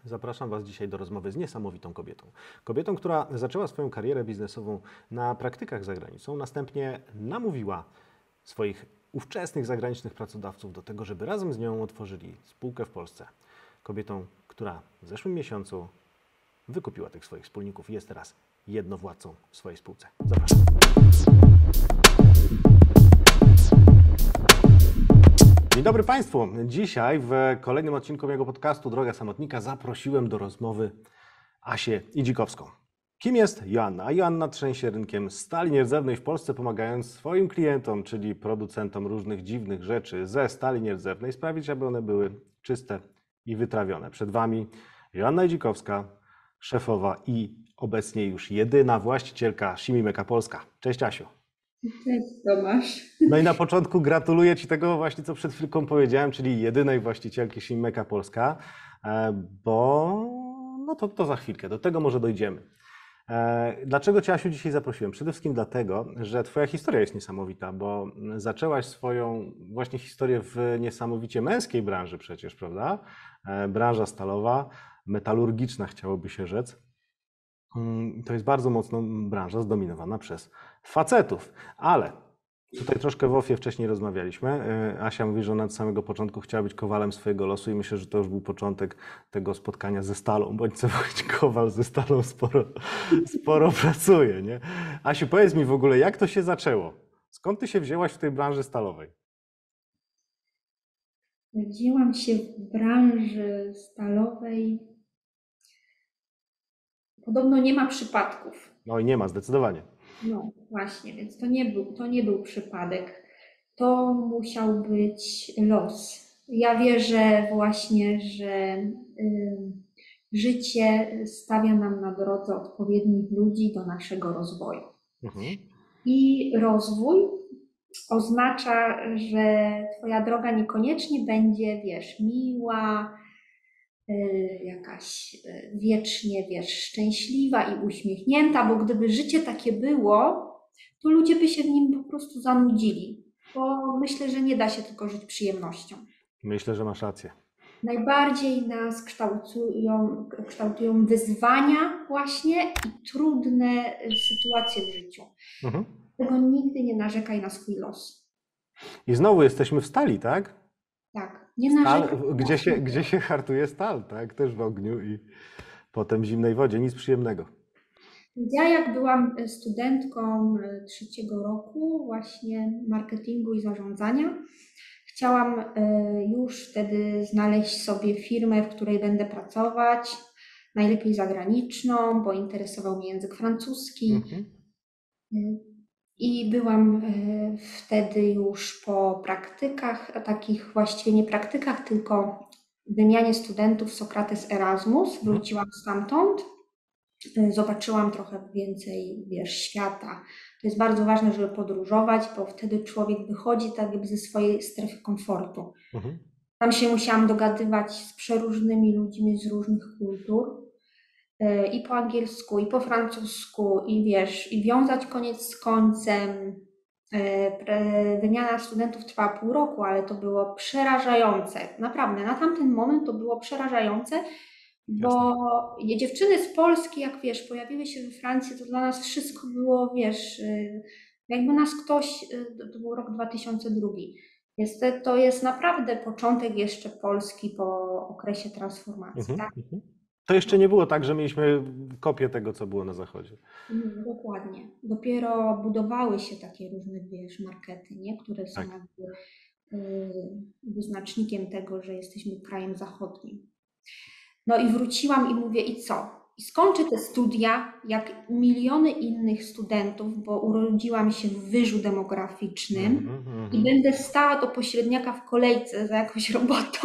Zapraszam Was dzisiaj do rozmowy z niesamowitą kobietą. Kobietą, która zaczęła swoją karierę biznesową na praktykach za granicą, następnie namówiła swoich ówczesnych zagranicznych pracodawców do tego, żeby razem z nią otworzyli spółkę w Polsce. Kobietą, która w zeszłym miesiącu wykupiła tych swoich wspólników i jest teraz jednowładcą w swojej spółce. Zapraszam. Dzień dobry Państwu. Dzisiaj w kolejnym odcinku mojego podcastu Droga Samotnika zaprosiłem do rozmowy Asię Idzikowską. Kim jest Joanna? Joanna trzęsie rynkiem stali nierdzewnej w Polsce, pomagając swoim klientom, czyli producentom różnych dziwnych rzeczy ze stali nierdzewnej, sprawić, aby one były czyste i wytrawione. Przed Wami Joanna Idzikowska, szefowa i obecnie już jedyna właścicielka Shimimeka Polska. Cześć Asiu. Cześć Tomasz. No i na początku gratuluję Ci tego właśnie, co przed chwilką powiedziałem, czyli jedynej właścicielki Shimimeka Polska, bo no to za chwilkę, do tego może dojdziemy. Dlaczego Cię, Asiu, dzisiaj zaprosiłem? Przede wszystkim dlatego, że Twoja historia jest niesamowita, bo zaczęłaś swoją właśnie historię w niesamowicie męskiej branży przecież, prawda? Branża stalowa, metalurgiczna chciałoby się rzec. To jest bardzo mocno branża zdominowana przez facetów, ale tutaj troszkę w ofie wcześniej rozmawialiśmy. Asia mówi, że ona od samego początku chciała być kowalem swojego losu i myślę, że to już był początek tego spotkania ze stalą, bądź co bądź kowal ze stalą sporo pracuje, nie? Asiu, powiedz mi w ogóle, jak to się zaczęło? Skąd ty się wzięłaś w tej branży stalowej? Wzięłam się w branży stalowej. Podobno nie ma przypadków. Oj, nie ma, zdecydowanie. No właśnie, więc to nie był przypadek. To musiał być los. Ja wierzę właśnie, że życie stawia nam na drodze odpowiednich ludzi do naszego rozwoju. Mhm. I rozwój oznacza, że twoja droga niekoniecznie będzie, wiesz, miła, jakaś wiecznie, wiesz, szczęśliwa i uśmiechnięta, bo gdyby życie takie było, to ludzie by się w nim po prostu zanudzili, bo myślę, że nie da się tylko żyć przyjemnością. Myślę, że masz rację. Najbardziej nas kształtują wyzwania właśnie i trudne sytuacje w życiu. Mhm. Tego nigdy nie narzekaj na swój los. I znowu jesteśmy w stali, tak? Tak, nie Stal, narzekaj na swój los. gdzie się hartuje stal, tak? Też w ogniu i potem w zimnej wodzie, nic przyjemnego. Ja jak byłam studentką trzeciego roku właśnie marketingu i zarządzania, chciałam już wtedy znaleźć sobie firmę, w której będę pracować, najlepiej zagraniczną, bo interesował mnie język francuski. Mhm. I byłam wtedy już po praktykach, takich właściwie nie praktykach, tylko wymianie studentów Sokrates Erasmus. Wróciłam stamtąd. Zobaczyłam trochę więcej, wiesz, świata. To jest bardzo ważne, żeby podróżować, bo wtedy człowiek wychodzi tak jakby ze swojej strefy komfortu. Mhm. Tam się musiałam dogadywać z przeróżnymi ludźmi z różnych kultur, i po angielsku, i po francusku, i wiesz, i wiązać koniec z końcem. Wymiana studentów trwała pół roku, ale to było przerażające. Naprawdę, na tamten moment to było przerażające, bo dziewczyny z Polski, jak wiesz, pojawiły się we Francji, to dla nas wszystko było, wiesz, jakby nas ktoś, to był rok 2002. To jest naprawdę początek jeszcze Polski po okresie transformacji, Mhm. tak? Mhm. To jeszcze nie było tak, że mieliśmy kopię tego, co było na zachodzie. Dokładnie. Dopiero budowały się takie różne, wiesz, markety, nie? Które są Tak. jakby wyznacznikiem tego, że jesteśmy krajem zachodnim. No i wróciłam i mówię, i co? I skończę te studia, jak miliony innych studentów, bo urodziłam się w wyżu demograficznym i będę stała do pośredniaka w kolejce za jakąś robotą.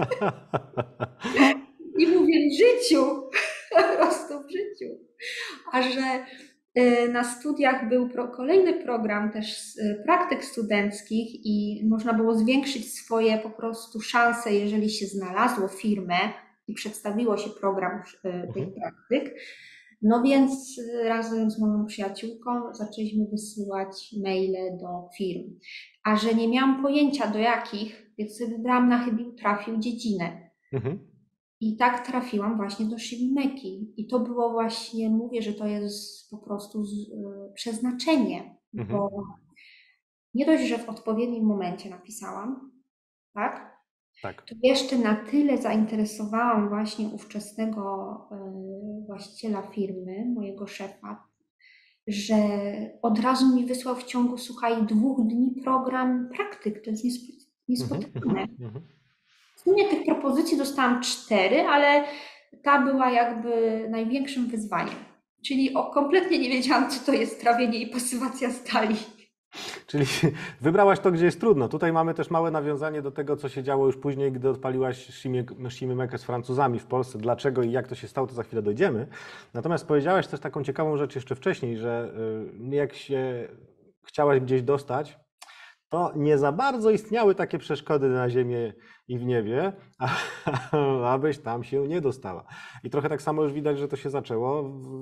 I mówię, w życiu, po prostu w życiu. A że na studiach był kolejny program też praktyk studenckich i można było zwiększyć swoje po prostu szanse, jeżeli się znalazło firmę i przedstawiło się program tych praktyk. No więc razem z moją przyjaciółką zaczęliśmy wysyłać maile do firm. A że nie miałam pojęcia do jakich, więc wybrałam na chybił trafił dziedzinę. I tak trafiłam właśnie do Shibimeki. I to było właśnie, mówię, że to jest po prostu przeznaczenie, Mhm. bo nie dość, że w odpowiednim momencie napisałam, tak? Tak. To jeszcze na tyle zainteresowałam właśnie ówczesnego właściciela firmy, mojego szefa, że od razu mi wysłał w ciągu, słuchaj, 2 dni program praktyk. To jest Mhm. Mhm. niespotykane. Mhm. W sumie tych propozycji dostałam 4, ale ta była jakby największym wyzwaniem. Czyli kompletnie nie wiedziałam, co to jest trawienie i pasywacja stali. Czyli wybrałaś to, gdzie jest trudno. Tutaj mamy też małe nawiązanie do tego, co się działo już później, gdy odpaliłaś Shimimekę z Francuzami w Polsce. Dlaczego i jak to się stało, to za chwilę dojdziemy. Natomiast powiedziałaś też taką ciekawą rzecz jeszcze wcześniej, że jak się chciałaś gdzieś dostać, to nie za bardzo istniały takie przeszkody na ziemię i w niebie, abyś tam się nie dostała. I trochę tak samo już widać, że to się zaczęło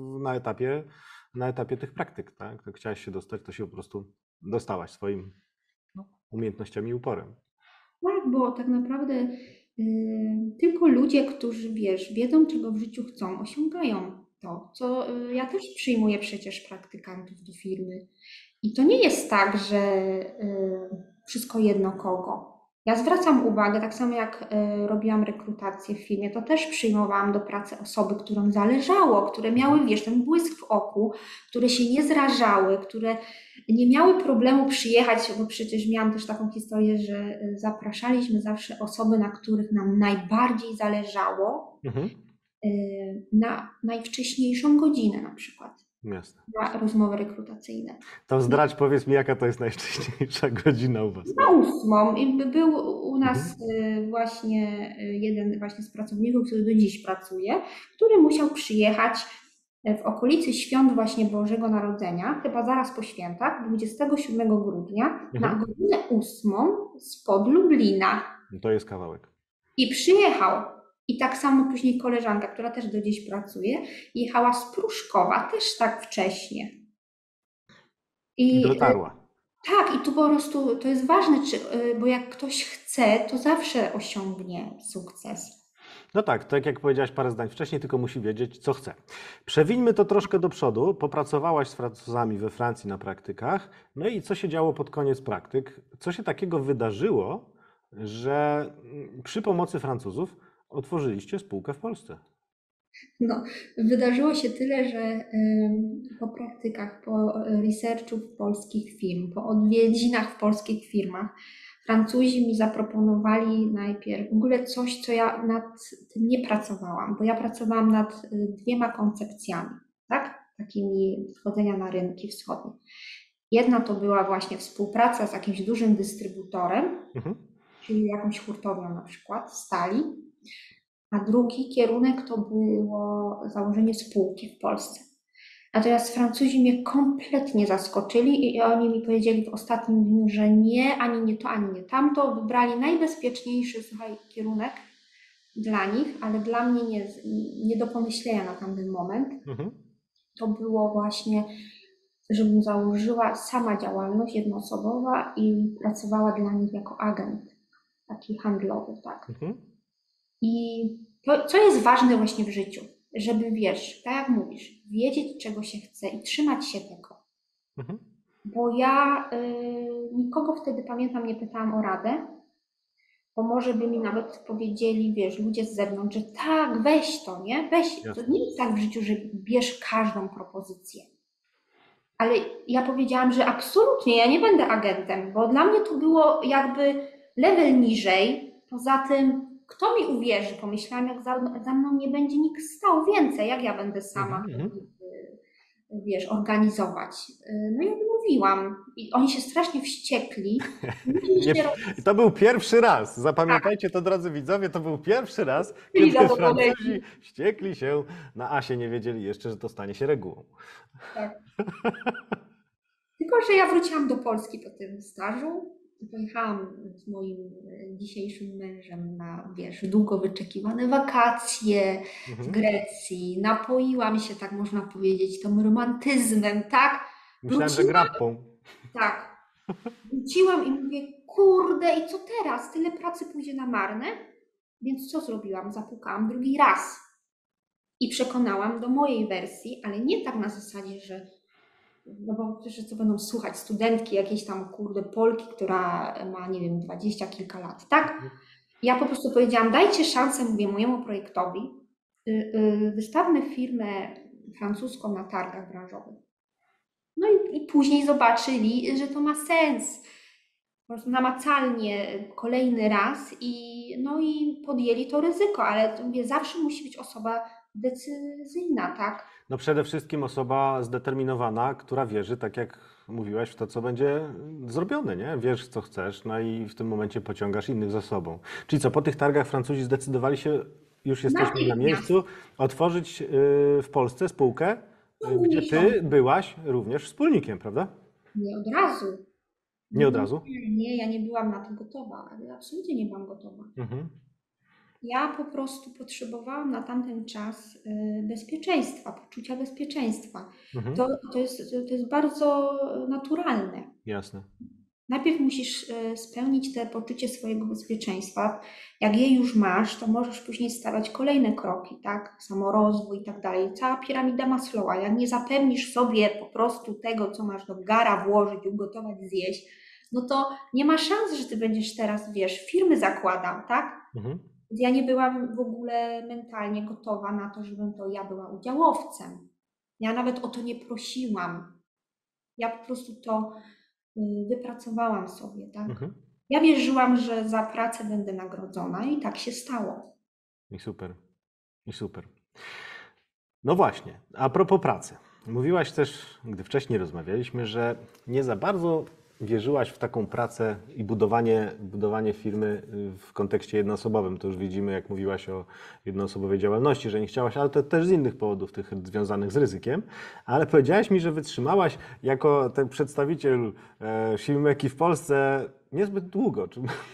na etapie tych praktyk, tak? Jak chciałaś się dostać, to się po prostu dostałaś swoim umiejętnościami i uporem. Tak, bo tak naprawdę tylko ludzie, którzy wiedzą, czego w życiu chcą, osiągają to. Co ja też przyjmuję przecież praktykantów do firmy. I to nie jest tak, że wszystko jedno kogo. Ja zwracam uwagę, tak samo jak robiłam rekrutację w firmie, to też przyjmowałam do pracy osoby, którym zależało, które miały, ten błysk w oku, które się nie zrażały, które nie miały problemu przyjechać, bo przecież miałam też taką historię, że zapraszaliśmy zawsze osoby, na których nam najbardziej zależało, Mhm. na najwcześniejszą godzinę na przykład, Jasne. na rozmowy rekrutacyjne. To zdradź, powiedz mi, jaka to jest najwcześniejsza godzina u Was? Na 8. I był u nas Mhm. właśnie jeden właśnie z pracowników, który do dziś pracuje, który musiał przyjechać w okolicy świąt właśnie Bożego Narodzenia, chyba zaraz po świętach, 27 grudnia, na Mhm. godzinę 8 spod Lublina. To jest kawałek. I przyjechał. I tak samo później koleżanka, która też do dziś pracuje, jechała z Pruszkowa, też tak wcześnie. I I dotarła. tak, i tu po prostu to jest ważne, bo jak ktoś chce, to zawsze osiągnie sukces. No tak jak powiedziałaś parę zdań wcześniej, tylko musi wiedzieć, co chce. Przewińmy to troszkę do przodu. Popracowałaś z Francuzami we Francji na praktykach. No i co się działo pod koniec praktyk? Co się takiego wydarzyło, że przy pomocy Francuzów otworzyliście spółkę w Polsce? No, wydarzyło się tyle, że po praktykach, po researchu w polskich firm, po odwiedzinach w polskich firmach, Francuzi mi zaproponowali najpierw w ogóle coś, co ja nad tym nie pracowałam, bo ja pracowałam nad 2 koncepcjami, tak? Takimi wchodzenia na rynki wschodnie. Jedna to była właśnie współpraca z jakimś dużym dystrybutorem, Mhm. czyli jakąś hurtownią na przykład, stali, a drugi kierunek to było założenie spółki w Polsce. Natomiast Francuzi mnie kompletnie zaskoczyli i oni mi powiedzieli w ostatnim dniu, że nie, ani nie to, ani nie tamto. Wybrali najbezpieczniejszy, słuchaj, kierunek dla nich, ale dla mnie nie do pomyślenia na tamten moment. Mhm. To było właśnie, żebym założyła sama działalność jednoosobowa i pracowała dla nich jako agent, taki handlowy, tak. Mhm. I to, co jest ważne właśnie w życiu, żeby tak jak mówisz, wiedzieć, czego się chce i trzymać się tego. Mhm. Bo ja nikogo wtedy, pamiętam, nie pytałam o radę, bo może by mi nawet powiedzieli, ludzie z zewnątrz, że tak, weź to, nie? Weź. To Jasne. nie jest tak w życiu, że bierz każdą propozycję. Ale ja powiedziałam, że absolutnie, ja nie będę agentem, bo dla mnie to było jakby level niżej. Poza tym, kto mi uwierzy? Pomyślałam, jak za mną nie będzie nikt stał więcej, jak ja będę sama, Mhm. organizować. No i odmówiłam. I oni się strasznie wściekli. Nie, to był pierwszy raz. Tak, Zapamiętajcie to, drodzy widzowie, to był pierwszy raz, byli kiedy zadowoleni. Francuzi wściekli się na Asie, nie wiedzieli jeszcze, że to stanie się regułą. Tak. Tylko, że ja wróciłam do Polski po tym stażu. Pojechałam z moim dzisiejszym mężem na, długo wyczekiwane wakacje w Mhm. Grecji. Napoiłam się, tak można powiedzieć, tym romantyzmem, tak? Myślałem, że grappą. Tak. Wróciłam i mówię, kurde, i co teraz? Tyle pracy pójdzie na marne? Więc co zrobiłam? Zapukałam drugi raz i przekonałam do mojej wersji, ale nie tak na zasadzie, że no bo przecież co będą słuchać studentki jakiejś tam kurde Polki, która ma, nie wiem, 20 kilka lat, tak? Ja po prostu powiedziałam, dajcie szansę, mówię, mojemu projektowi, wystawmy firmę francuską na targach branżowych. No i później zobaczyli, że to ma sens. Po prostu namacalnie kolejny raz no i podjęli to ryzyko, ale mówię, zawsze musi być osoba decyzyjna, tak? No przede wszystkim osoba zdeterminowana, która wierzy, tak jak mówiłaś, w to, co będzie zrobione, nie? Wiesz, co chcesz, no i w tym momencie pociągasz innych za sobą. Czyli co, po tych targach Francuzi zdecydowali się, już jesteśmy na Natychmiast, miejscu, otworzyć w Polsce spółkę, w ciągu gdzie ty miesiąca, byłaś również wspólnikiem, prawda? nie od razu. Nie od razu? Nie, ja nie byłam na to gotowa, ale absolutnie nie byłam gotowa. Mhm. Ja po prostu potrzebowałam na tamten czas bezpieczeństwa, poczucia bezpieczeństwa. Mhm. To jest bardzo naturalne. Jasne. Najpierw musisz spełnić te poczucie swojego bezpieczeństwa. Jak je już masz, to możesz później stawiać kolejne kroki, tak? Samorozwój i tak dalej. Cała piramida Maslowa. Jak nie zapewnisz sobie po prostu tego, co masz do gara włożyć, ugotować, zjeść, no to nie ma szans, że ty będziesz teraz, wiesz, firmy zakładał, tak? Mhm. Więc ja nie byłam w ogóle mentalnie gotowa na to, żebym to ja była udziałowcem. Ja nawet o to nie prosiłam. Ja po prostu to wypracowałam sobie, tak? Mhm. Ja wierzyłam, że za pracę będę nagrodzona i tak się stało. I super. I super. No właśnie, a propos pracy. Mówiłaś też, gdy wcześniej rozmawialiśmy, że nie za bardzo wierzyłaś w taką pracę i budowanie firmy w kontekście jednoosobowym. To już widzimy, jak mówiłaś o jednoosobowej działalności, że nie chciałaś, ale to też z innych powodów, tych związanych z ryzykiem. Ale powiedziałaś mi, że wytrzymałaś jako ten przedstawiciel Siłmeki w Polsce niezbyt długo.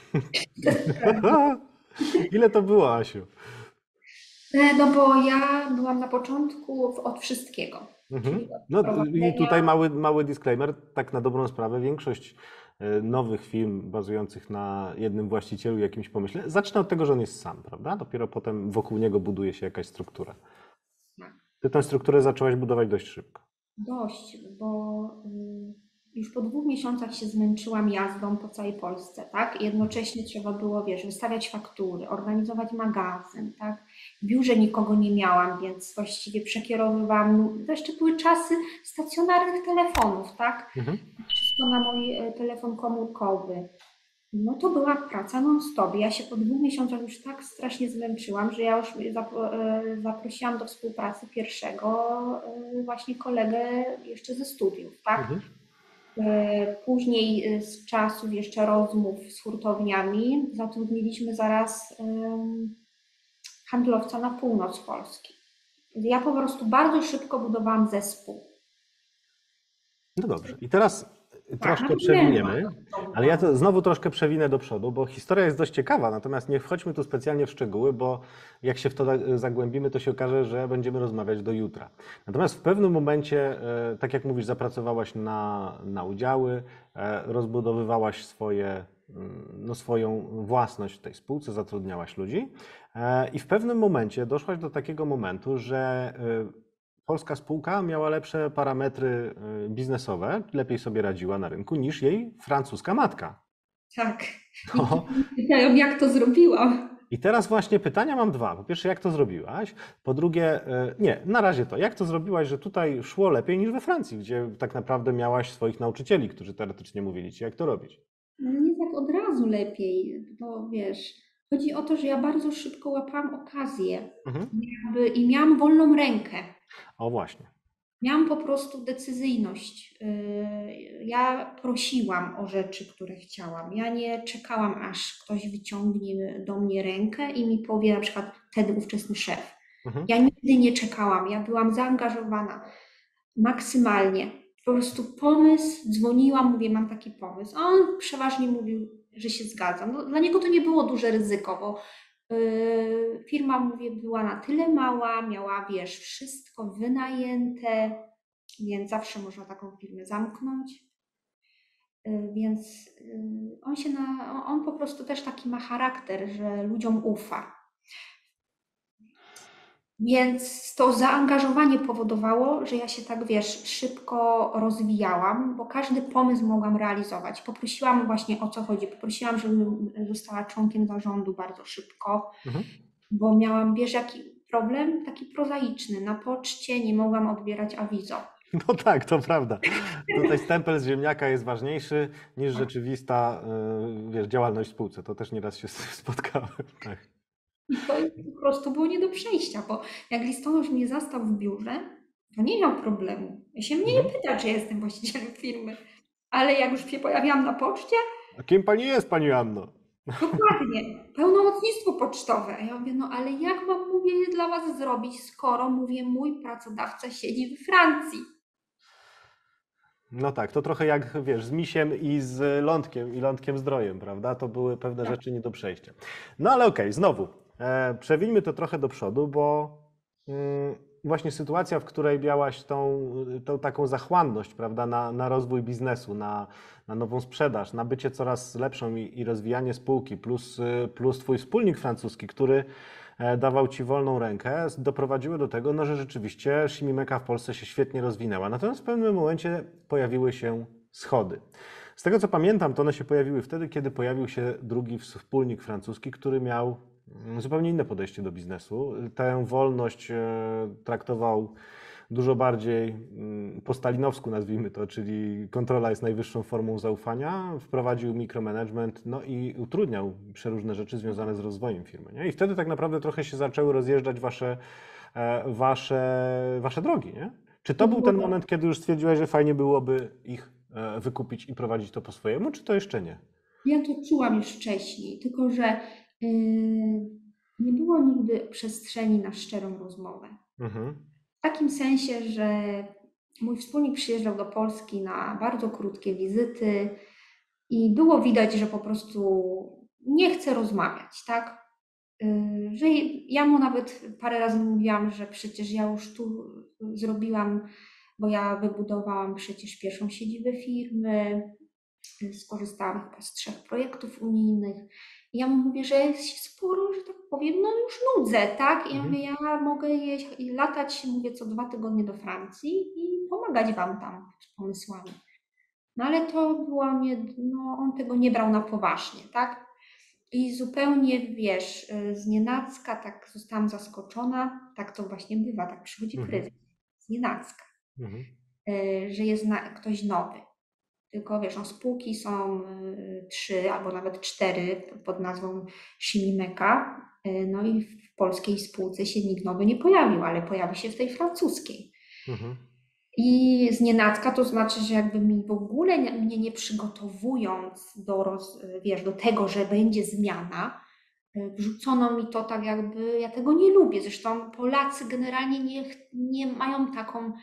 Ile to było, Asiu? No bo ja byłam na początku od wszystkiego, Mhm. czyli od No i prowadzenia. tutaj mały disclaimer, tak na dobrą sprawę, większość nowych firm bazujących na jednym właścicielu, jakimś pomyśle, zaczyna od tego, że on jest sam, prawda? Dopiero potem wokół niego buduje się jakaś struktura. Ty tę strukturę zaczęłaś budować dość szybko. Dość, bo już po 2 miesiącach się zmęczyłam jazdą po całej Polsce, tak? Jednocześnie trzeba było, wiesz, wystawiać faktury, organizować magazyn, tak? W biurze nikogo nie miałam, więc właściwie przekierowywałam, no, to jeszcze były czasy stacjonarnych telefonów, tak? Mhm. Wszystko na mój telefon komórkowy. No to była praca non-stop. Ja się po 2 miesiącach już tak strasznie zmęczyłam, że ja już zaprosiłam do współpracy pierwszego właśnie kolegę jeszcze ze studiów, tak? Mhm. Później z czasów jeszcze rozmów z hurtowniami zatrudniliśmy zaraz handlowca na północ Polski. Ja po prostu bardzo szybko budowałam zespół. No dobrze. I teraz Tak, troszkę nawet nie byłam przewiniemy, ale ja gotowa. to znowu troszkę przewinę do przodu, bo historia jest dość ciekawa, natomiast nie wchodźmy tu specjalnie w szczegóły, bo jak się w to zagłębimy, to się okaże, że będziemy rozmawiać do jutra. Natomiast w pewnym momencie, tak jak mówisz, zapracowałaś na udziały, rozbudowywałaś no swoją własność w tej spółce, zatrudniałaś ludzi i w pewnym momencie doszłaś do takiego momentu, że polska spółka miała lepsze parametry biznesowe, lepiej sobie radziła na rynku niż jej francuska matka. Tak. I No. pytają, jak to zrobiłam. I teraz właśnie pytania mam dwa. Po pierwsze, jak to zrobiłaś? Po drugie, nie, na razie to. Jak to zrobiłaś, że tutaj szło lepiej niż we Francji, gdzie tak naprawdę miałaś swoich nauczycieli, którzy teoretycznie mówili ci, jak to robić? No nie tak od razu lepiej, bo wiesz, chodzi o to, że ja bardzo szybko łapałam okazję Mhm. i miałam wolną rękę. O właśnie. Miałam po prostu decyzyjność. Ja prosiłam o rzeczy, które chciałam. Ja nie czekałam, aż ktoś wyciągnie do mnie rękę i mi powie, na przykład wtedy ówczesny szef. Mhm. Ja nigdy nie czekałam, ja byłam zaangażowana maksymalnie. Po prostu pomysł, dzwoniłam, mówię, mam taki pomysł. A on przeważnie mówił, że się zgadza. No, dla niego to nie było duże ryzyko, bo firma, mówię, była na tyle mała, miała, wiesz, wszystko wynajęte, więc zawsze można taką firmę zamknąć. Więc on po prostu też taki ma charakter, że ludziom ufa. Więc to zaangażowanie powodowało, że ja się tak, wiesz, szybko rozwijałam, bo każdy pomysł mogłam realizować. Poprosiłam właśnie o co chodzi. Poprosiłam, żebym została członkiem zarządu bardzo szybko, Mhm. bo miałam, wiesz, jaki problem? Taki prozaiczny. Na poczcie nie mogłam odbierać awizo. No tak, to prawda. Tutaj stempel z ziemniaka jest ważniejszy niż rzeczywista, wiesz, działalność w spółce. To też nieraz się spotkałem. Tak. I to po prostu było nie do przejścia, bo jak listonosz mnie zastał w biurze, to nie miał problemu. Się mnie nie Mhm. pyta, czy jestem właścicielem firmy. Ale jak już się pojawiłam na poczcie, A kim pani jest, pani Anno? dokładnie, pełnomocnictwo pocztowe. A ja mówię, no ale jak mam, mówię, je dla was zrobić, skoro, mówię, mój pracodawca siedzi we Francji. No tak, to trochę jak, wiesz, z misiem i z lądkiem, i lądkiem zdrojem, prawda? To były pewne Tak. rzeczy nie do przejścia. No ale okej, znowu, przewijmy to trochę do przodu, bo właśnie sytuacja, w której miałaś tą taką zachłanność, prawda, na rozwój biznesu, na nową sprzedaż, na bycie coraz lepszą i rozwijanie spółki, plus twój wspólnik francuski, który dawał ci wolną rękę, doprowadziły do tego, no, że rzeczywiście Shimimeka w Polsce się świetnie rozwinęła. Natomiast w pewnym momencie pojawiły się schody. Z tego co pamiętam, to one się pojawiły wtedy, kiedy pojawił się drugi wspólnik francuski, który miał zupełnie inne podejście do biznesu. Tę wolność traktował dużo bardziej po stalinowsku, nazwijmy to, czyli kontrola jest najwyższą formą zaufania, wprowadził mikromanagement, no i utrudniał przeróżne rzeczy związane z rozwojem firmy. Nie? I wtedy tak naprawdę trochę się zaczęły rozjeżdżać wasze drogi, nie? Czy to był ten moment, kiedy już stwierdziłeś, że fajnie byłoby ich wykupić i prowadzić to po swojemu, czy to jeszcze nie? Ja to czułam już wcześniej, tylko że nie było nigdy przestrzeni na szczerą rozmowę. Mhm. W takim sensie, że mój wspólnik przyjeżdżał do Polski na bardzo krótkie wizyty i było widać, że po prostu nie chce rozmawiać, tak? Że ja mu nawet parę razy mówiłam, że przecież ja już tu zrobiłam, bo ja wybudowałam przecież pierwszą siedzibę firmy, skorzystałam chyba z 3 projektów unijnych. I ja mu mówię, że jest się sporo, że tak powiem, no już nudzę, tak? I ja mówię, ja mogę jeść i latać, mówię, co 2 tygodnie do Francji i pomagać wam tam z pomysłami. No ale to było nie, no on tego nie brał na poważnie, tak? I zupełnie, wiesz, znienacka tak zostałam zaskoczona, tak to właśnie bywa, tak przychodzi kryzys, znienacka, Mhm. że jest ktoś nowy. Tylko wiesz, no, spółki są 3 albo nawet 4 pod nazwą Shimimeka, no i w polskiej spółce się nikt nowy nie pojawił, ale pojawi się w tej francuskiej. Mhm. I znienacka to znaczy, że jakby mi w ogóle mnie nie przygotowując wiesz, do tego, że będzie zmiana, wrzucono mi to tak jakby, ja tego nie lubię. Zresztą Polacy generalnie nie mają taką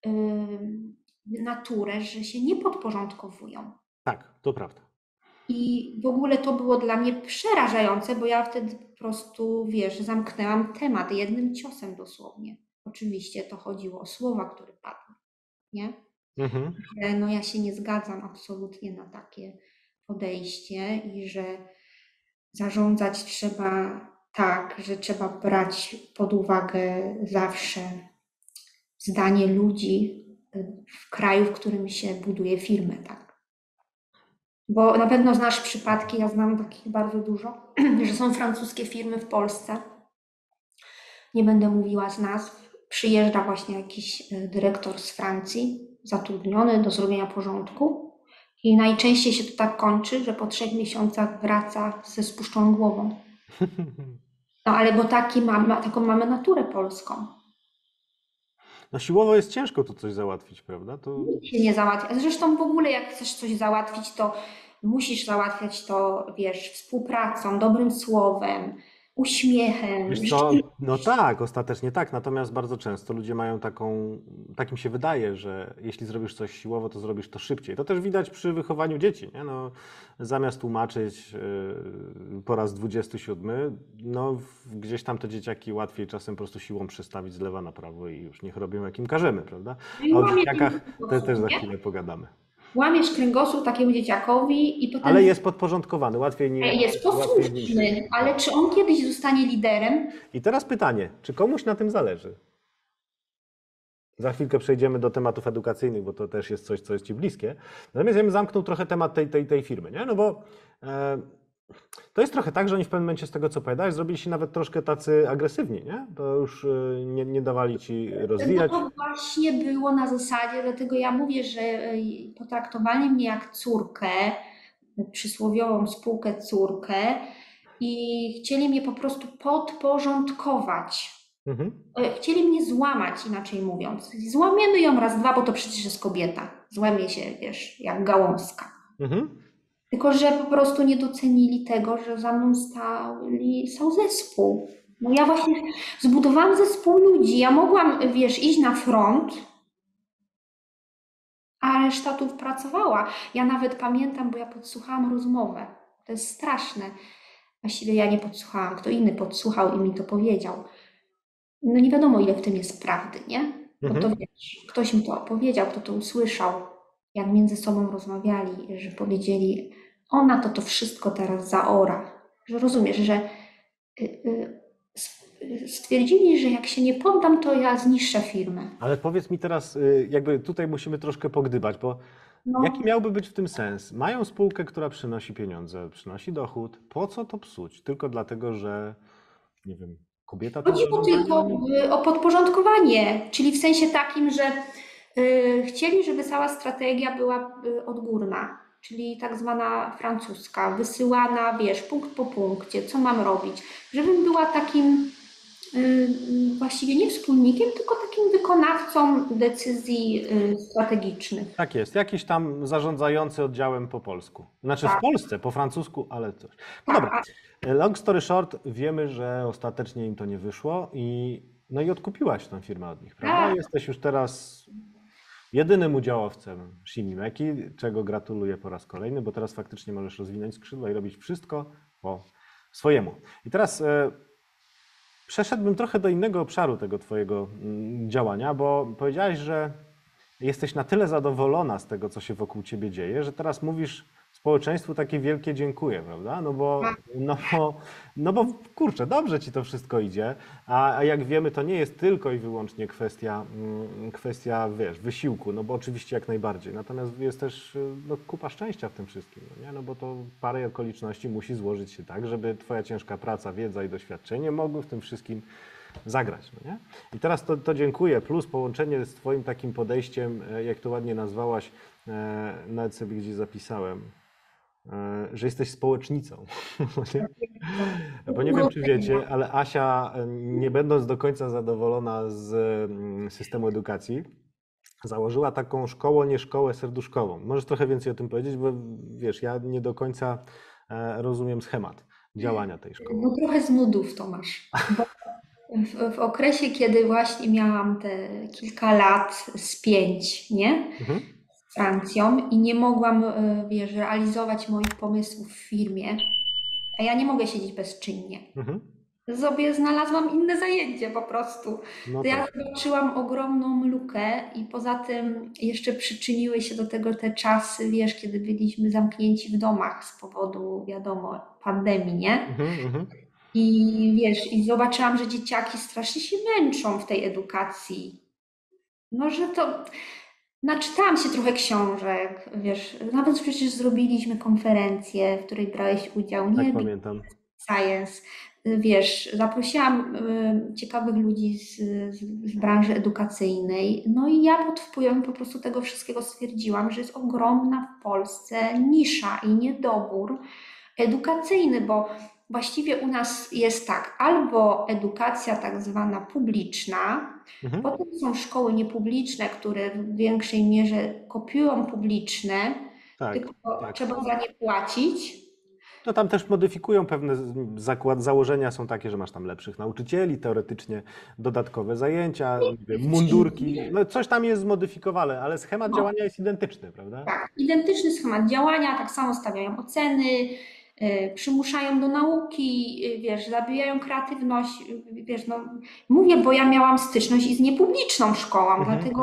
naturę, że się nie podporządkowują. Tak, to prawda. I w ogóle to było dla mnie przerażające, bo ja wtedy po prostu, wiesz, zamknęłam temat jednym ciosem dosłownie. Oczywiście to chodziło o słowa, które padły, nie? Mhm. Że no ja się nie zgadzam absolutnie na takie podejście i że zarządzać trzeba tak, że trzeba brać pod uwagę zawsze zdanie ludzi w kraju, w którym się buduje firmę, tak. Bo na pewno znasz przypadki, ja znam takich bardzo dużo, że są francuskie firmy w Polsce. Nie będę mówiła z nazw. Przyjeżdża właśnie jakiś dyrektor z Francji, zatrudniony do zrobienia porządku i najczęściej się to tak kończy, że po 3 miesiącach wraca ze spuszczoną głową. No ale bo taką mamy naturę polską. No siłowo jest ciężko tu coś załatwić, prawda? To... Nic się nie załatwia. Zresztą w ogóle jak chcesz coś załatwić, to musisz załatwiać to, wiesz, współpracą, dobrym słowem, uśmiechem. Wiesz co, no tak, ostatecznie tak, natomiast bardzo często ludzie mają takim się wydaje, że jeśli zrobisz coś siłowo, to zrobisz to szybciej. To też widać przy wychowaniu dzieci, nie? No, zamiast tłumaczyć po raz 27, no gdzieś tam te dzieciaki łatwiej czasem po prostu siłą przestawić z lewa na prawo i już niech robią jak im każemy, prawda? No i A o mam dzieciakach jeden też za nie? chwilę pogadamy. łamiesz kręgosłup takiemu dzieciakowi i potem Ale jest podporządkowany, łatwiej jest łatwiej z nim się. posłuszny, ale czy on kiedyś zostanie liderem? I teraz pytanie, czy komuś na tym zależy? Za chwilkę przejdziemy do tematów edukacyjnych, bo to też jest coś, co jest Ci bliskie. Natomiast ja bym zamknął trochę temat tej firmy, nie? No bo e, to jest trochę tak, że oni w pewnym momencie z tego, co opowiadałeś, zrobili się nawet troszkę tacy agresywni, nie? To już nie dawali Ci No rozwijać. to właśnie było na zasadzie, dlatego ja mówię, że potraktowali mnie jak córkę, przysłowiową spółkę córkę i chcieli mnie po prostu podporządkować. Mhm, Chcieli mnie złamać, inaczej mówiąc. Złamiemy ją raz, dwa, bo to przecież jest kobieta. Złamie się, wiesz, jak gałązka. mhm. Tylko że po prostu nie docenili tego, że za mną stał zespół. No ja właśnie zbudowałam zespół ludzi. Ja mogłam, wiesz, iść na front, a reszta tu pracowała. Ja nawet pamiętam, bo ja podsłuchałam rozmowę. To jest straszne. Właściwie ja nie podsłuchałam, kto inny podsłuchał i mi to powiedział. No nie wiadomo, ile w tym jest prawdy, nie? Bo to wiesz, ktoś mi to opowiedział, kto to usłyszał, jak między sobą rozmawiali, że powiedzieli, ona to wszystko teraz zaora. Że rozumiesz, że stwierdzili, że jak się nie poddam, to ja zniszczę firmę. Ale powiedz mi teraz, jakby tutaj musimy troszkę pogdybać, bo No, jaki miałby być w tym sens? Mają spółkę, która przynosi pieniądze, przynosi dochód. Po co to psuć? Tylko dlatego, że nie wiem, kobieta tym chodziło zarządza? tylko o podporządkowanie, czyli w sensie takim, że chcieli, żeby cała strategia była odgórna, czyli tak zwana francuska, wysyłana, wiesz, punkt po punkcie, co mam robić, żebym była takim właściwie nie wspólnikiem, tylko takim wykonawcą decyzji strategicznych. Tak jest, jakiś tam zarządzający oddziałem po polsku. Znaczy w Tak, Polsce, po francusku, ale coś. No tak, dobra, long story short, wiemy, że ostatecznie im to nie wyszło no i odkupiłaś tę firmę od nich, prawda? tak. Jesteś już teraz jedynym udziałowcem Shinimeki, czego gratuluję po raz kolejny, bo teraz faktycznie możesz rozwinąć skrzydła i robić wszystko po swojemu. I teraz przeszedłbym trochę do innego obszaru tego twojego działania, bo powiedziałaś, że jesteś na tyle zadowolona z tego, co się wokół ciebie dzieje, że teraz mówisz społeczeństwu takie wielkie dziękuję, prawda? No bo kurczę, dobrze ci to wszystko idzie, a jak wiemy, to nie jest tylko i wyłącznie kwestia, wiesz, wysiłku, no bo oczywiście jak najbardziej, natomiast jest też no, kupa szczęścia w tym wszystkim, no nie? No bo to parę okoliczności musi złożyć się tak, żeby twoja ciężka praca, wiedza i doświadczenie mogły w tym wszystkim zagrać, no nie? I teraz to dziękuję, plus połączenie z twoim takim podejściem, jak to ładnie nazwałaś, nawet sobie gdzieś zapisałem, że jesteś społecznicą. Nie? Bo nie wiem, czy wiecie, ale Asia, nie będąc do końca zadowolona z systemu edukacji, założyła taką szkołę, nie szkołę serduszkową. Możesz trochę więcej o tym powiedzieć, bo wiesz, ja nie do końca rozumiem schemat działania tej szkoły. No trochę z nudów to masz. Bo w okresie, kiedy właśnie miałam te kilka lat z 5, nie? Mhm, Z Francją i nie mogłam, wiesz, realizować moich pomysłów w firmie, a ja nie mogę siedzieć bezczynnie. mhm. Sobie znalazłam inne zajęcie po prostu. No To ja tak. zobaczyłam ogromną lukę i poza tym jeszcze przyczyniły się do tego te czasy, wiesz, kiedy byliśmy zamknięci w domach z powodu, wiadomo, pandemii, nie? Mhm, mhm. I wiesz, i zobaczyłam, że dzieciaki strasznie się męczą w tej edukacji. No, że to. Naczytałam się trochę książek, wiesz, nawet przecież zrobiliśmy konferencję, w której brałeś udział, Tak nie? pamiętam. Science. Wiesz, zaprosiłam ciekawych ludzi z branży edukacyjnej, no i ja pod wpływem po prostu tego wszystkiego stwierdziłam, że jest ogromna w Polsce nisza i niedobór edukacyjny, bo właściwie u nas jest tak, albo edukacja tak zwana publiczna, Mhm. potem są szkoły niepubliczne, które w większej mierze kopiują publiczne, Tak, tylko tak. trzeba za nie płacić. No tam też modyfikują pewne założenia są takie, że masz tam lepszych nauczycieli, teoretycznie dodatkowe zajęcia, nie wiem, mundurki, no coś tam jest zmodyfikowane, ale schemat No, działania jest identyczny, prawda? tak, identyczny schemat działania, tak samo stawiają oceny, przymuszają do nauki, wiesz, zabijają kreatywność, wiesz, no mówię, bo ja miałam styczność i z niepubliczną szkołą, Mhm, dlatego mhm.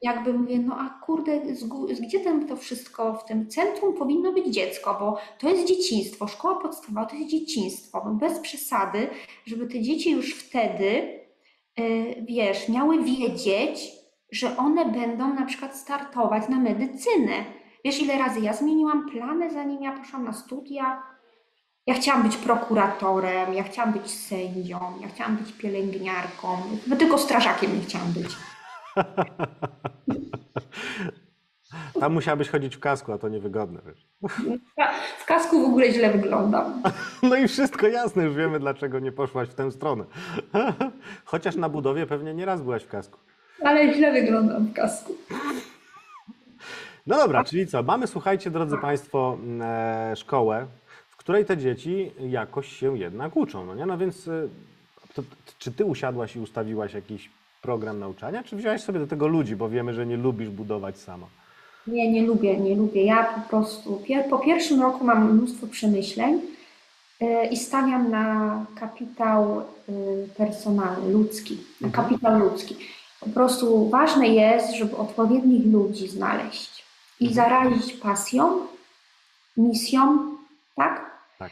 jakby mówię, no a kurde, gdzie to wszystko w tym centrum powinno być dziecko, bo to jest dzieciństwo, szkoła podstawowa to jest dzieciństwo, no bez przesady, żeby te dzieci już wtedy, wiesz, miały wiedzieć, że one będą na przykład startować na medycynę. Wiesz, ile razy ja zmieniłam plany, zanim ja poszłam na studia? Ja chciałam być prokuratorem, ja chciałam być sędzią, ja chciałam być pielęgniarką, bo tylko strażakiem nie chciałam być. Tam musiałabyś chodzić w kasku, a to niewygodne, wiesz. W kasku w ogóle źle wyglądam. No i wszystko jasne, już wiemy, dlaczego nie poszłaś w tę stronę. Chociaż na budowie pewnie nie raz byłaś w kasku. Ale źle wyglądam w kasku. No dobra, czyli co? Mamy, słuchajcie, drodzy Państwo, szkołę, w której te dzieci jakoś się jednak uczą, no nie? No więc czy Ty usiadłaś i ustawiłaś jakiś program nauczania, czy wziąłaś sobie do tego ludzi, bo wiemy, że nie lubisz budować sama? Nie, nie lubię, nie lubię. Ja po prostu po pierwszym roku mam mnóstwo przemyśleń i stawiam na kapitał personalny, ludzki, na kapitał ludzki. Po prostu ważne jest, żeby odpowiednich ludzi znaleźć i zarazić pasją, misją, tak? Tak.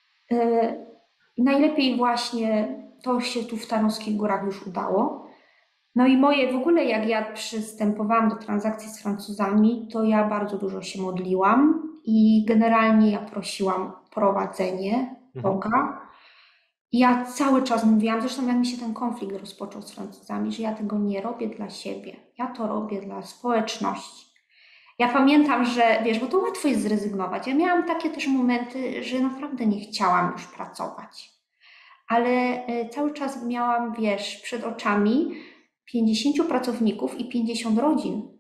Najlepiej właśnie to się tu w Tarnowskich Górach już udało. No i moje w ogóle, jak ja przystępowałam do transakcji z Francuzami, to ja bardzo dużo się modliłam i generalnie ja prosiłam prowadzenie Boga. I ja cały czas mówiłam, zresztą jak mi się ten konflikt rozpoczął z Francuzami, że ja tego nie robię dla siebie, ja to robię dla społeczności. Ja pamiętam, że wiesz, bo to łatwo jest zrezygnować. Ja miałam takie też momenty, że naprawdę nie chciałam już pracować. Ale cały czas miałam, wiesz, przed oczami 50 pracowników i 50 rodzin.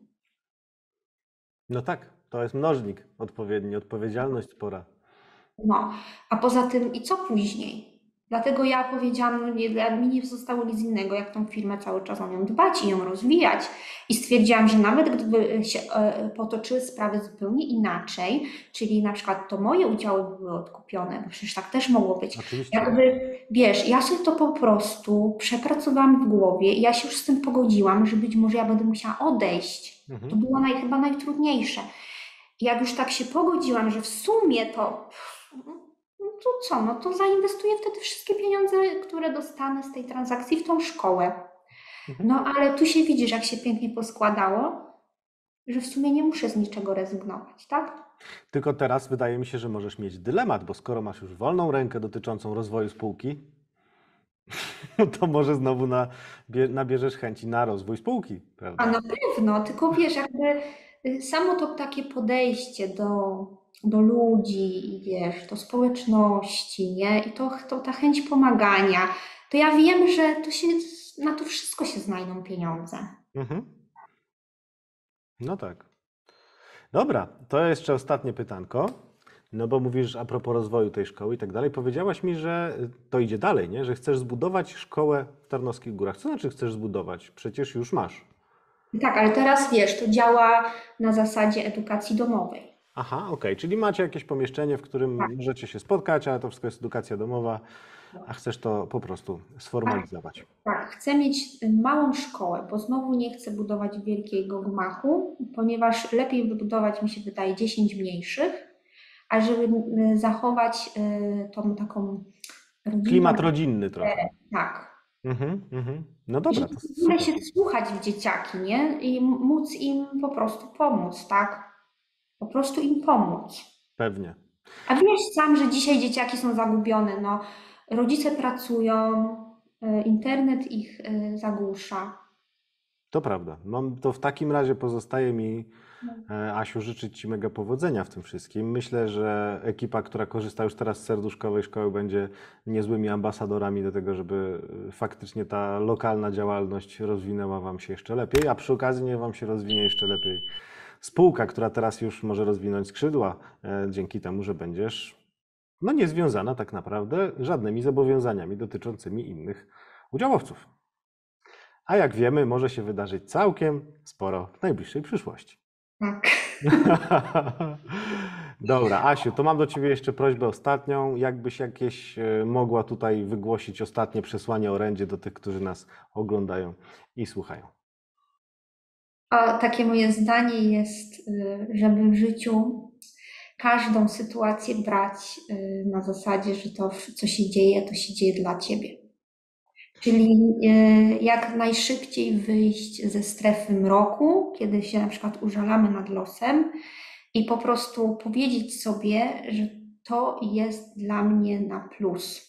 No tak, to jest mnożnik odpowiedni, odpowiedzialność spora. No, a poza tym i co później? Dlatego ja powiedziałam, no nie, mi nie zostało nic innego, jak tą firmę cały czas o nią dbać i ją rozwijać. I stwierdziłam, że nawet gdyby się potoczyły sprawy zupełnie inaczej, czyli na przykład to moje udziały były odkupione, bo przecież tak też mogło być. Oczywiście. Jakby, wiesz, ja sobie to po prostu przepracowałam w głowie i ja się już z tym pogodziłam, że być może ja będę musiała odejść. To było chyba najtrudniejsze. I jak już tak się pogodziłam, że w sumie to no to co, no to zainwestuję wtedy wszystkie pieniądze, które dostanę z tej transakcji w tą szkołę. No ale tu się widzisz, jak się pięknie poskładało, że w sumie nie muszę z niczego rezygnować, tak? Tylko teraz wydaje mi się, że możesz mieć dylemat, bo skoro masz już wolną rękę dotyczącą rozwoju spółki, to może znowu nabierzesz chęci na rozwój spółki, prawda? A na pewno, tylko wiesz, jakby samo to takie podejście do ludzi i wiesz, do społeczności, nie? I to ta chęć pomagania, to ja wiem, że na to wszystko się znajdą pieniądze. No tak. Dobra, to jeszcze ostatnie pytanko. No bo mówisz a propos rozwoju tej szkoły i tak dalej. Powiedziałaś mi, że to idzie dalej, nie? Że chcesz zbudować szkołę w Tarnowskich Górach. Co znaczy chcesz zbudować? Przecież już masz. Tak, ale teraz wiesz, to działa na zasadzie edukacji domowej. Aha, okej. Czyli macie jakieś pomieszczenie, w którym Tak. możecie się spotkać, ale to wszystko jest edukacja domowa, a chcesz to po prostu sformalizować. Tak, chcę mieć małą szkołę, bo znowu nie chcę budować wielkiego gmachu, ponieważ lepiej wybudować, mi się wydaje, 10 mniejszych, a żeby zachować tą taką rodzinną. Klimat rodzinny trochę. Tak. No dobra, Żeby to w ogóle super. się wsłuchać w dzieciaki, nie? I móc im po prostu pomóc, tak? Po prostu im pomóc. Pewnie. A wiesz sam, że dzisiaj dzieciaki są zagubione, no. Rodzice pracują, internet ich zagłusza. To prawda. To w takim razie pozostaje mi, Asiu, życzyć Ci mega powodzenia w tym wszystkim. Myślę, że ekipa, która korzysta już teraz z serduszkowej szkoły, będzie niezłymi ambasadorami do tego, żeby faktycznie ta lokalna działalność rozwinęła Wam się jeszcze lepiej, a przy okazji niech Wam się rozwinie jeszcze lepiej spółka, która teraz już może rozwinąć skrzydła dzięki temu, że będziesz niezwiązana tak naprawdę żadnymi zobowiązaniami dotyczącymi innych udziałowców. A jak wiemy, może się wydarzyć całkiem sporo w najbliższej przyszłości. Tak. Dobra, Asiu, to mam do Ciebie jeszcze prośbę ostatnią. Jakbyś jakieś mogła tutaj wygłosić ostatnie przesłanie orędzie do tych, którzy nas oglądają i słuchają. A takie moje zdanie jest, żeby w życiu każdą sytuację brać na zasadzie, że to, co się dzieje, to się dzieje dla ciebie. Czyli jak najszybciej wyjść ze strefy mroku, kiedy się na przykład użalamy nad losem i po prostu powiedzieć sobie, że to jest dla mnie na plus.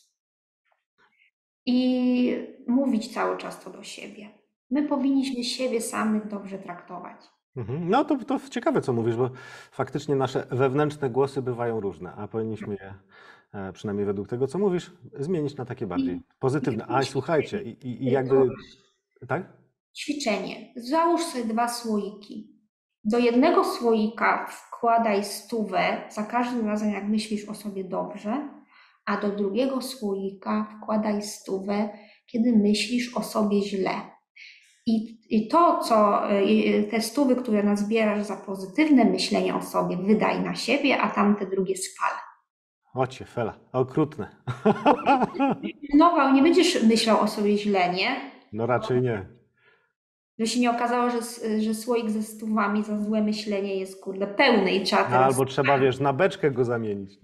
I mówić cały czas to do siebie. My powinniśmy siebie samych dobrze traktować. No to ciekawe, co mówisz, bo faktycznie nasze wewnętrzne głosy bywają różne, a powinniśmy je, przynajmniej według tego, co mówisz, zmienić na takie bardziej I, pozytywne. A słuchajcie, i jakby, załóż tak? ćwiczenie. Załóż sobie 2 słoiki. Do jednego słoika wkładaj 100 za każdym razem, jak myślisz o sobie dobrze, a do drugiego słoika wkładaj 100, kiedy myślisz o sobie źle. I to, te 100, które nazbierasz za pozytywne myślenie o sobie, wydaj na siebie, a tamte drugie spal. Ocie, fela, okrutne. No, nie będziesz myślał o sobie źle, nie? No raczej nie. Żeby się nie okazało, że słoik ze 100 za złe myślenie jest, kurde, pełny i trzeba No, teraz... albo trzeba, wiesz, na beczkę go zamienić.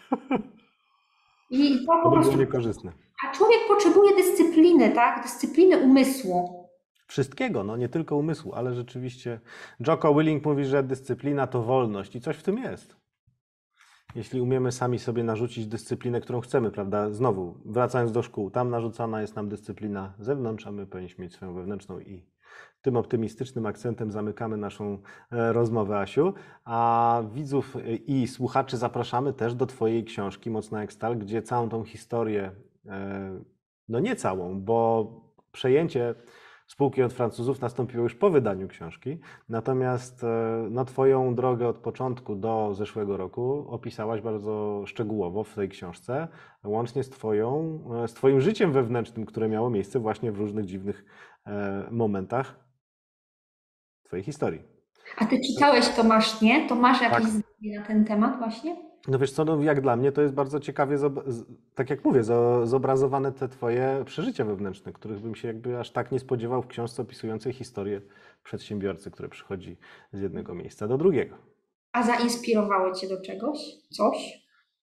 I to To po by było prostu... niekorzystne. A człowiek potrzebuje dyscypliny, tak? Dyscypliny umysłu. Wszystkiego, no nie tylko umysłu, ale rzeczywiście Jocko Willing mówi, że dyscyplina to wolność i coś w tym jest. Jeśli umiemy sami sobie narzucić dyscyplinę, którą chcemy, prawda? Znowu, wracając do szkół, tam narzucana jest nam dyscyplina z zewnątrz, a my powinniśmy mieć swoją wewnętrzną i tym optymistycznym akcentem zamykamy naszą rozmowę, Asiu. A widzów i słuchaczy zapraszamy też do Twojej książki Mocna jak stal, gdzie całą tą historię, no nie całą, bo przejęcie spółki od Francuzów nastąpiło już po wydaniu książki, natomiast no, Twoją drogę od początku do zeszłego roku opisałaś bardzo szczegółowo w tej książce, łącznie z Twoim życiem wewnętrznym, które miało miejsce właśnie w różnych dziwnych momentach Twojej historii. A ty czytałeś Tomasz, nie? To masz jakieś Tak. zdanie na ten temat właśnie? No wiesz co, no jak dla mnie to jest bardzo ciekawie, tak jak mówię, zobrazowane te Twoje przeżycia wewnętrzne, których bym się jakby aż tak nie spodziewał w książce opisującej historię przedsiębiorcy, który przychodzi z jednego miejsca do drugiego. A zainspirowało cię do czegoś? Coś?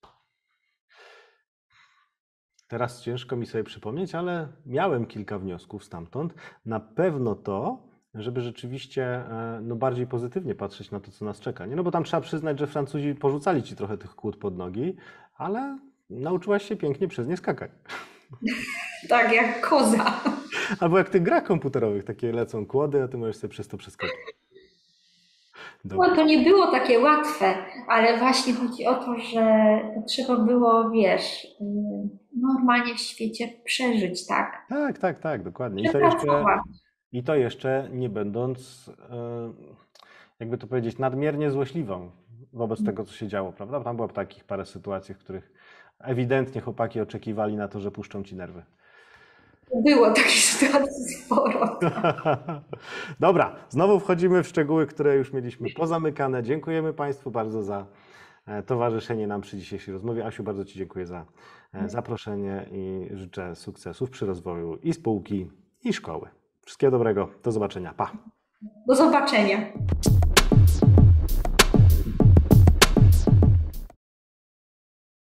Teraz ciężko mi sobie przypomnieć, ale miałem kilka wniosków stamtąd. Na pewno to, żeby rzeczywiście no, bardziej pozytywnie patrzeć na to, co nas czeka. Nie? No bo tam trzeba przyznać, że Francuzi porzucali ci trochę tych kłód pod nogi, ale nauczyłaś się pięknie przez nie skakać. Tak, jak koza. Albo jak w tych grach komputerowych, takie lecą kłody, a ty możesz sobie przez to przeskoczyć. Dobra. No to nie było takie łatwe, ale właśnie chodzi o to, że trzeba było, wiesz, normalnie w świecie przeżyć, tak? Tak, dokładnie. Przepracować. I to jeszcze nie będąc, jakby to powiedzieć, nadmiernie złośliwą wobec tego, co się działo, prawda? Tam było takich parę sytuacji, w których ewidentnie chłopaki oczekiwali na to, że puszczą ci nerwy. Było takich sytuacji sporo. Dobra, znowu wchodzimy w szczegóły, które już mieliśmy pozamykane. Dziękujemy Państwu bardzo za towarzyszenie nam przy dzisiejszej rozmowie. Asiu, bardzo Ci dziękuję za zaproszenie i życzę sukcesów przy rozwoju i spółki, i szkoły. Wszystkiego dobrego, do zobaczenia, pa! Do zobaczenia.